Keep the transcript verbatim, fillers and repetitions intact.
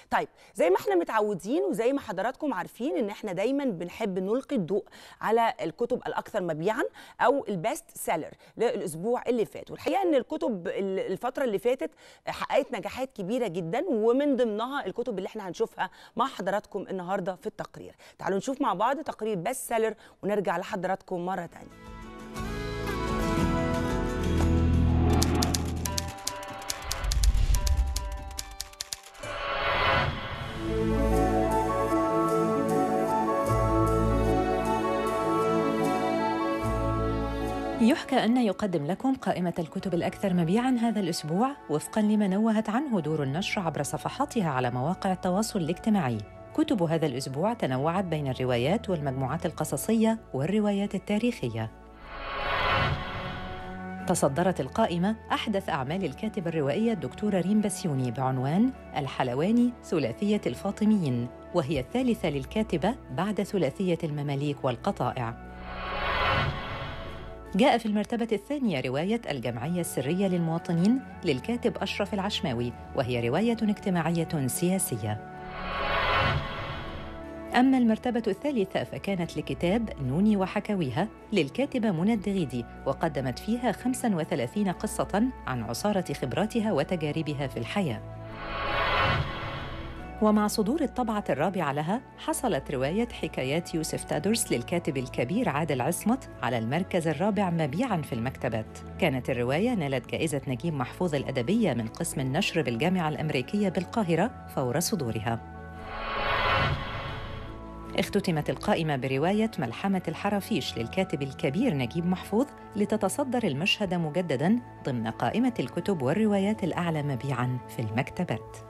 طيب زي ما احنا متعودين وزي ما حضراتكم عارفين ان احنا دايما بنحب نلقي الضوء على الكتب الاكثر مبيعا او البيست سيلر للاسبوع اللي فات. والحقيقه ان الكتب الفتره اللي فاتت حققت نجاحات كبيره جدا، ومن ضمنها الكتب اللي احنا هنشوفها مع حضراتكم النهارده في التقرير. تعالوا نشوف مع بعض تقرير بيست سيلر ونرجع لحضراتكم مره ثانيه. يحكى أن يقدم لكم قائمة الكتب الأكثر مبيعاً هذا الأسبوع وفقاً لما نوهت عنه دور النشر عبر صفحاتها على مواقع التواصل الاجتماعي. كتب هذا الأسبوع تنوعت بين الروايات والمجموعات القصصية والروايات التاريخية. تصدرت القائمة أحدث أعمال الكاتبة الروائية الدكتورة ريم بسيوني بعنوان الحلواني ثلاثية الفاطميين، وهي الثالثة للكاتبة بعد ثلاثية المماليك والقطائع. جاء في المرتبة الثانية رواية الجمعية السرية للمواطنين للكاتب أشرف العشماوي، وهي رواية اجتماعية سياسية. أما المرتبة الثالثة فكانت لكتاب نوني وحكاويها للكاتبة منى الدغيدي، وقدمت فيها خمسة وثلاثين قصة عن عصارة خبراتها وتجاربها في الحياة. ومع صدور الطبعة الرابعة لها حصلت رواية حكايات يوسف تادرس للكاتب الكبير عادل عصمت على المركز الرابع مبيعاً في المكتبات. كانت الرواية نالت جائزة نجيب محفوظ الأدبية من قسم النشر بالجامعة الأمريكية بالقاهرة فور صدورها. اختتمت القائمة برواية ملحمة الحرافيش للكاتب الكبير نجيب محفوظ لتتصدر المشهد مجدداً ضمن قائمة الكتب والروايات الأعلى مبيعاً في المكتبات.